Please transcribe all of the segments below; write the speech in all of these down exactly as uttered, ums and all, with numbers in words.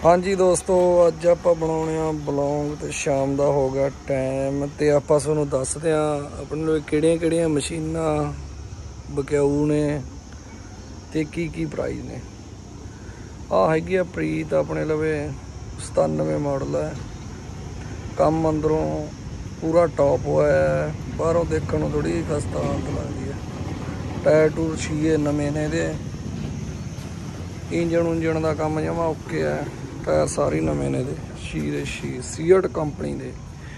हाँ जी दोस्तों, अज आप बनाने ब्लॉग तो शाम का हो गया टाइम तो आप तुहानूं दसदे हां अपने लोग किहड़ियां किहड़ियां मशीनां बकाऊ ने ते की की प्राइस ने। आ हैगी आ प्रीत अपने लवे सतानवे मॉडल है। कम अंदरों पूरा टॉप हुआ है, बाहरों देखने में थोड़ी खस्ता हालत लगती है। टायर टूर शीए नवे ने दे, इंजन उंजन का काम जमा ओके है। टायर सारे नवे ने दे, शी दे शी सीएट कंपनी दे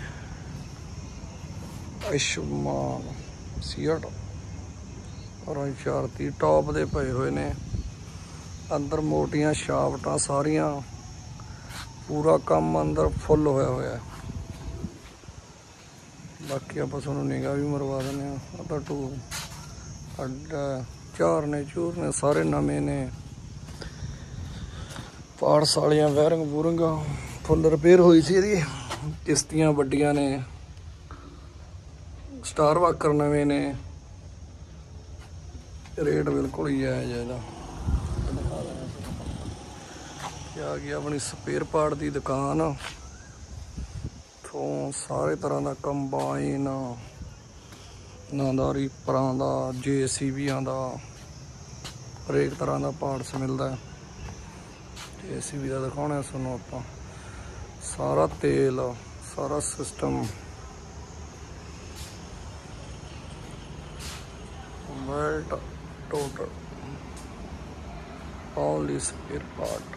आयुष्मान सीएट और चारती टॉप दे पे हुए ने। अंदर मोटियां शाफ्टां सारियां, पूरा काम अंदर फुल होया होया है। बाकी आप निगाह भी मरवा दें। अद्धा टूर अड्डा चार ने चूर ने सारे नवे ने। पार्ट्स वालियां वायरिंग वूरिंग फुल रिपेयर हुई सी। किश्तियां वड्डियां ने, स्टार वाकर नवे ने। रेट बिल्कुल ही जायज़ है इहदा। आ गई अपनी स्पेयर पार्ट की दुकान तो सारे तरह का कंबाइन ना रीपरां दा जेसीबियां दा हर एक तरह का पार्ट्स मिलता है। जेसीबी का दिखाने सुनो आप सारा तेल सारा system belt total all spare part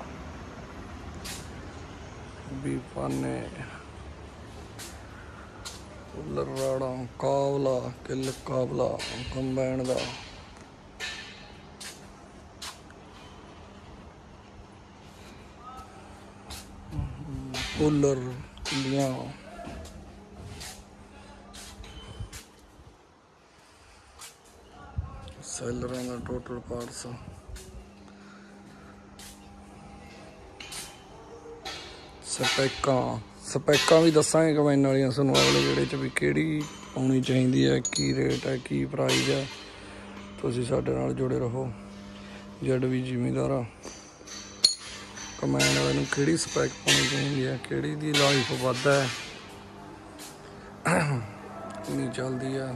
बीपाने कूलर राड़ा कावला किल कावला कंबाइन का कूलर कुलियां सैलरां का टोटल पार्ट्स स्पैकां स्पैकां भी दसांगे कंबाइन वालियां सुनो अगले जेड़े च भी केड़ी पाउणी चाहीदी है, की रेट है, की प्राइस है। तुसीं साडे नाल जुड़े रहो। जड भी जिमीदार कंबाइन वाले किहड़ी स्पैक पाउणी चाहीदी है, किहड़ी दी लाइफ वध है, कितनी चलदी है।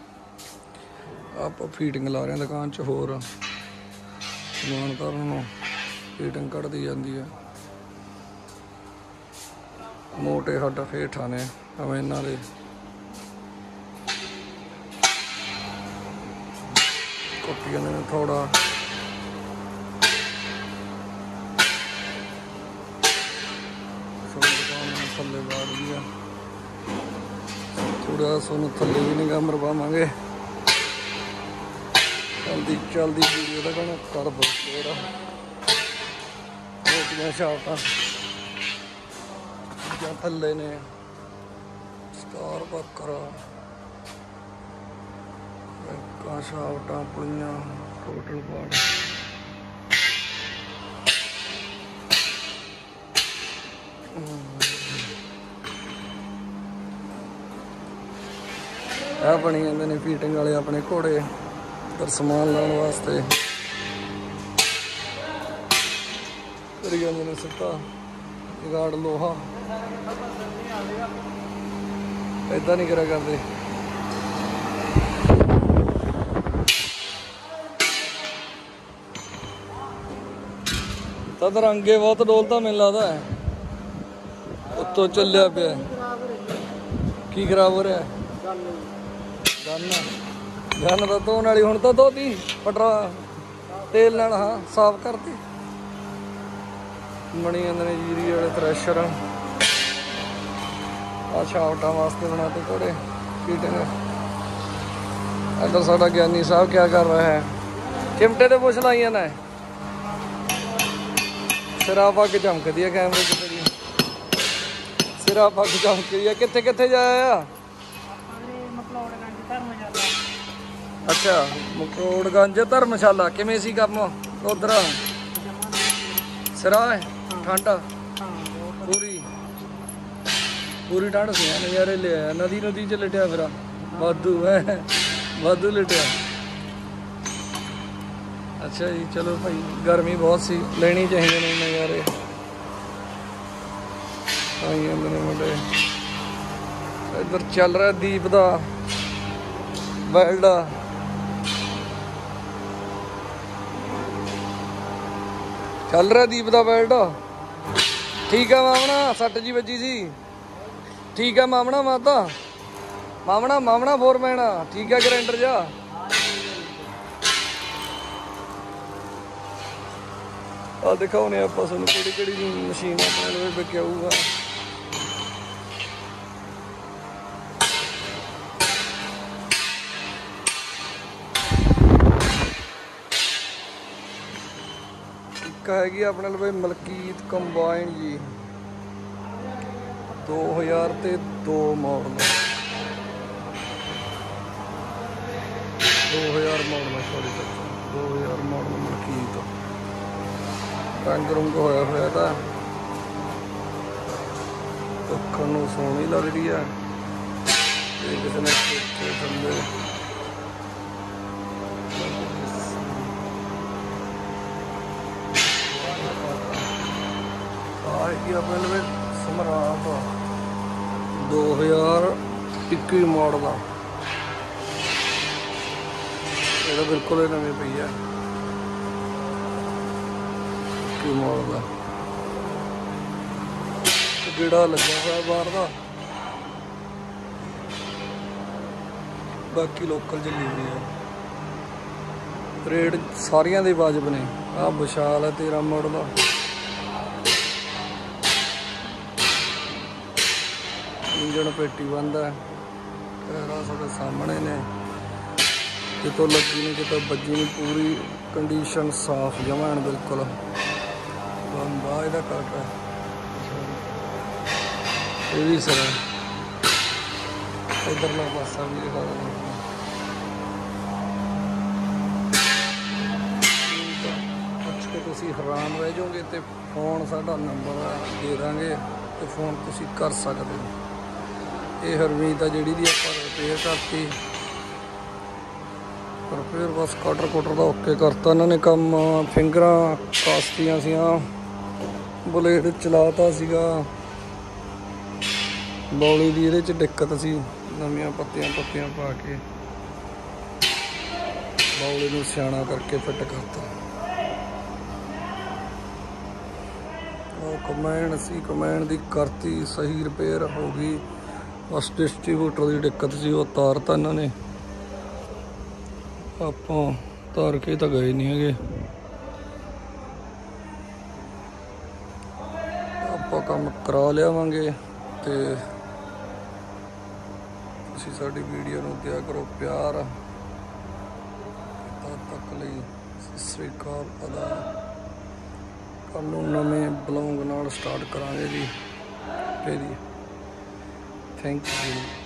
आप फीटिंग ला रहे हैं दुकान च, होर समान करन फीटिंग कढ़दी जांदी है। मोटे हड्ड हेठा ने कंबाइनां दे, कुट्टियां ने थोड़ा थले बाड़ दिया थोड़ा सोनू थले भी निगाह मरवावे। चलती चलती वीडियो का कहना कर दो शेयर। मोटियां शाफ्टां थले ने स्टार वाकर शाफ्टां पुलियां टोटल पार्ट आ बनी जाते हैं। फीटिंग वाले अपने घोड़े पर समान लाने वास्ते करी जाते हैं सिक्का जुगाड़ लोहा ऐदा नहीं करा करते। तद रंगे बहुत डोलता मैनूं लगदा है उत्तों चलिया पिया। की खराब हो रहा है? गन गन तो धोने वाली हुण तो धोती पटरा तेल नाल हाँ साफ करती। बनी जाते हैं जीरी वाले थ्रैशर आ शाफ्टां वास्ते बनाते घोड़े फीटिंग। इधर साडा ज्ञानी साहब क्या कर रहा है? चिमटे ते पुछ लाइया ने सिरा पग चमकदी है कैमरे च तेरी, सिरा पग चमकदी है। कित्थे कित्थे जाया? अच्छा मकरोड़गंज धर्मशाला। किवें सी कम उधर? सिरा है ठंड पूरी पूरी ठंड सी नज़ारे ले आया। नदी नदी च लिटिया फिर वाधू है वाधू लिटिया। अच्छा जी चलो भाई गर्मी बहुत सी लेनी चाहिए नहीं नज़ारे। ਆਈ ਜਾਂਦੇ ਨੇ ਮੁੰਡੇ। ਇੱਧਰ ਚੱਲ ਰਿਹਾ ਦੀਪ ਦਾ ਵੈਲਡ। ਚੱਲ ਰਿਹਾ ਦੀਪ ਦਾ ਵੈਲਡ। ਠੀਕ ਆ ਮਾਮਣਾ, ਸੱਟ ਜੀ ਵੱਜੀ ਸੀ। ਠੀਕ ਆ ਮਾਮਣਾ, ਮਾਤਾ ਮਾਮਣਾ ਮਾਮਣਾ ਫੋਰਮੈਨ ਠੀਕ ਆ, ਗਰੈਂਡਰ ਜਾ। ਆ ਦਿਖਾਉਣੇ ਆਪਾਂ ਤੁਹਾਨੂੰ ਕਿਹੜੀ ਕਿਹੜੀ ਮਸ਼ੀਨ ਆਪਣੇ ਲਵੇ ਵਿਕਿਆਊਗਾ। ਇੱਕ ਹੈਗੀ ਆਪਣੇ ਲਵੇ ਮਲਕੀਤ ਕੰਬਾਈਨ ਜੀ, ਦੋ ਹਜ਼ਾਰ ਤੇ ਦੋ ਮਾਡਲ, ਦੋ ਹਜ਼ਾਰ ਮਾਡਲ ਸੌਰੀ ਦੋ ਹਜ਼ਾਰ ਮਾਡਲ ਮਲਕੀਤ। ਰੰਗ ਰੁੰਗ ਹੋਇਆ ਹੋਇਆ ਤਾਂ ਦੇਖਣ ਨੂੰ ਸੋਹਣੀ ਲੱਗਦੀ ਆ। ਤੇ ਕਿਸੇ ਨੇ ਥੱਲੇ ਆ ਹੈਗੀ ਆਪਣੇ ਲਵੇ ਸਮਰਾਟ ਦੋ ਹਜ਼ਾਰ ਇੱਕੀ ਮਾਡਲ ਆ। ਇਹਦਾ ਬਿਲਕੁਲ ਹੀ ਨਵੀਂ ਪਈ ਆ ਮਾਡਲ ਦਾ। ਜਿਹੜਾ ਲੱਗਿਆ ਹੋਇਆ ਬਾਹਰ ਦਾ, ਬਾਕੀ ਲੋਕਲ ਚੱਲੀ ਹੋਈ ਆ। ਰੇਟ ਸਾਰੀਆਂ ਦੇ ਵਾਜਬ ਨੇ। ਆਹ ਵਿਸ਼ਾਲ ਹੈ ਤੇਰਾਂ ਮਾਡਲ ਦਾ। ਇੰਜਣ ਪੇਟੀ ਬੰਦ ਹੈ। ਟਾਇਰਾਂ ਤੁਹਾਡੇ ਸਾਹਮਣੇ ਨੇ, ਕਿਤੋਂ ਲੱਗੀ ਨਹੀਂ ਕਿਤੋਂ ਵੱਜੀ ਨਹੀਂ, ਪੂਰੀ ਕੰਡੀਸ਼ਨ ਸਾਫ਼ ਜਮਾਂ ਐਨ ਬਿਲਕੁਲ। ਬੰਦਾ ਇਹਦਾ ਕਾਕਾ ਇਹ ਵੀ ਸਰ ਇਧਰਲਾ ਪਾਸਾ ਵੀ ਦਿਖਾ ਦਿੰਦਾ। ਪੁੱਛ ਕੇ ਤੁਸੀਂ ਹੈਰਾਨ ਰਹਿ ਜਾਓਗੇ। ਤੇ ਫੋਨ ਸਾਡਾ ਨੰਬਰ ਦੇ ਦਾਂਗੇ ਤੇ ਫੋਨ ਤੁਸੀਂ ਕਰ ਸਕਦੇ ਹੋ। ਇਹ ਹਰਮੀਤ ਆ ਜਿਹੜੀ ਦੀ ਆਪਾਂ ਰਿਪੇਅਰ ਕਰਤੀ। ਪਰ ਫਿਰ ਬਸ ਕਟਰ ਕੁਟਰ ਦਾ ਓਕੇ ਕਰਤਾ ਇਹਨਾਂ ਨੇ ਕੰਮ। ਫਿੰਗਰਾਂ ਕਾਸਤੀਆਂ ਸੀਆਂ, ਬਲੇਡ ਚਲਾਤਾ ਸੀਗਾ। ਬੌਲੀ ਦੀ ਇਹਦੇ 'ਚ ਦਿੱਕਤ ਸੀ, ਨਵੀਆਂ ਪੱਤੀਆਂ ਪੱਤੀਆਂ ਪਾ ਕੇ ਬੌਲੀ ਨੂੰ ਸਿਆਣਾ ਕਰਕੇ ਫਿੱਟ ਕਰਤਾ। ਉਹ ਕਮੈਂਡ ਸੀ, ਕਮੈਂਡ ਦੀ ਕਰਤੀ ਸਹੀ, ਰਿਪੇਅਰ ਹੋ ਗਈ। ਬਸ ਡਿਸਟਰੀਬਿਊਟਰ ਦੀ ਦਿੱਕਤ ਸੀ, ਉਹ ਤਾਰਤਾ ਇਹਨਾਂ ਨੇ। ਆਪਾਂ ਤਾਰ ਕੇ ਤਾਂ ਗਏ ਨਹੀਂ ਹੈਗੇ। ਆਪਾਂ ਕੰਮ ਕਰਾ ਲਿਆਵਾਂਗੇ। ਤੇ ਤੁਸੀਂ ਸਾਡੀ ਵੀਡੀਓ ਨੂੰ ਦਿਆ ਕਰੋ ਪਿਆਰ। ਤਦ ਤੱਕ ਲਈ ਸਤਿ ਸ੍ਰੀ ਅਕਾਲ ਅਦਾ। ਕੱਲ੍ਹ ਨੂੰ ਨਵੇਂ ਬਲੌਗ ਨਾਲ ਸਟਾਰਟ ਕਰਾਂਗੇ ਜੀ। ਓਕੇ ਜੀ, ਥੈਂਕ ਯੂ।